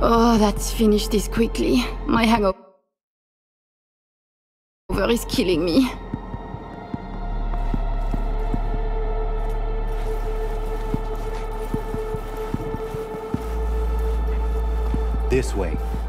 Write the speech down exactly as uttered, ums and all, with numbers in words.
Oh, let's finish this quickly. My hangover is killing me. This way.